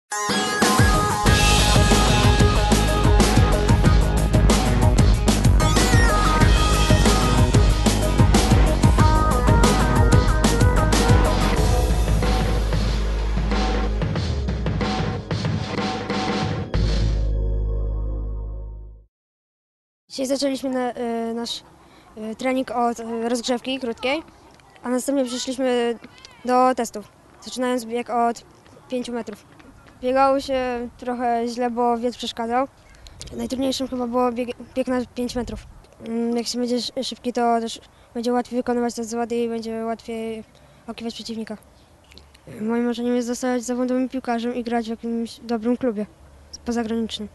Dzisiaj zaczęliśmy nasz trening od rozgrzewki krótkiej, a następnie przeszliśmy do testów, zaczynając bieg od 5 metrów. Biegało się trochę źle, bo wiatr przeszkadzał. Najtrudniejszym chyba było bieg na 5 metrów. Jak się będzie szybki, to też będzie łatwiej wykonywać te zawody i będzie łatwiej okiwać przeciwnika. Moim marzeniem jest zostać zawodowym piłkarzem i grać w jakimś dobrym klubie pozagranicznym.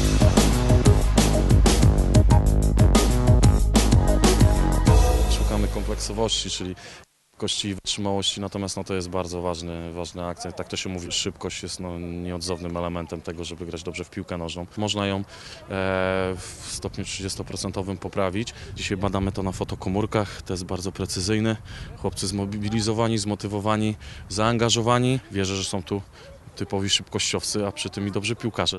Szukamy kompleksowości, czyli szybkości i wytrzymałości, natomiast to jest bardzo ważny akcent. Tak to się mówi, szybkość jest nieodzownym elementem tego, żeby grać dobrze w piłkę nożną. Można ją w stopniu 30% poprawić. Dzisiaj badamy to na fotokomórkach, test bardzo precyzyjny. Chłopcy zmobilizowani, zmotywowani, zaangażowani. Wierzę, że są tu typowi szybkościowcy, a przy tym i dobrzy piłkarze.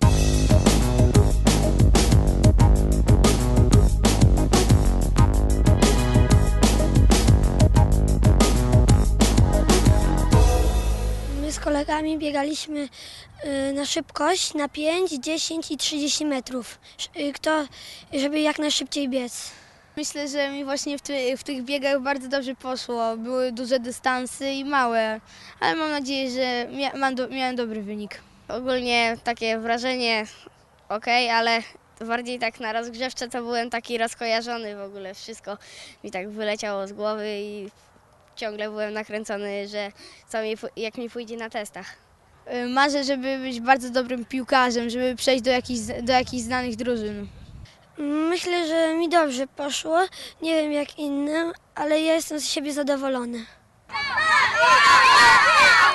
Z kolegami biegaliśmy na szybkość na 5, 10 i 30 metrów, żeby jak najszybciej biec. Myślę, że mi właśnie w tych biegach bardzo dobrze poszło. Były duże dystanse i małe, ale mam nadzieję, że miałem dobry wynik. Ogólnie takie wrażenie ale bardziej tak na rozgrzewce to byłem taki rozkojarzony w ogóle. Wszystko mi tak wyleciało z głowy i ciągle byłem nakręcony, że jak mi pójdzie na testach. Marzę, żeby być bardzo dobrym piłkarzem, żeby przejść do jakichś znanych drużyn. Myślę, że mi dobrze poszło, nie wiem jak innym, ale ja jestem z siebie zadowolony.